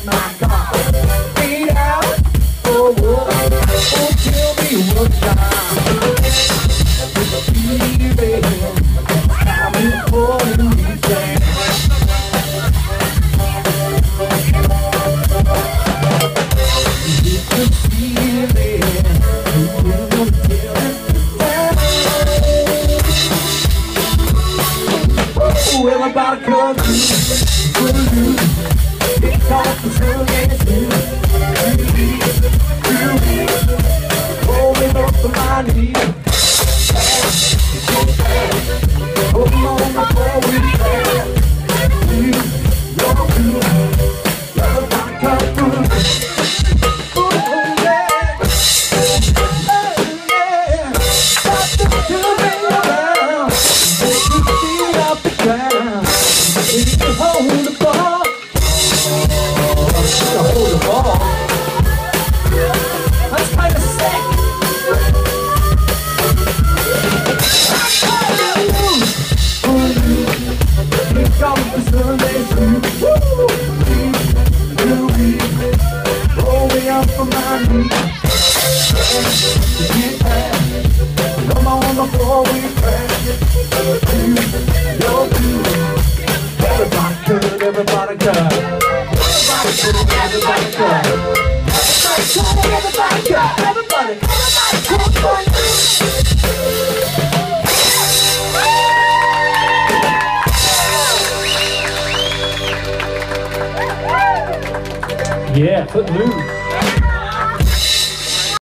my God. Ain't out for what? Oh, tell me what time. I'm in for the weekend. You can feel it. You will feel it. Oh, everybody come through. It's all for sure, yes, rolling up the line here. Hold on before we fail. You go through. Everybody come through. Oh, yeah. Oh, yeah. Got to turn me around. Make you feel off the ground. If you hold the ball. Hold the ball. That's kind of sick. Here comes the Sunday through. Roll me up from my knees. Come on before we crash. Everybody cut, everybody cut. Everybody cut. Everybody cut. Everybody cut. Yeah, foot loose.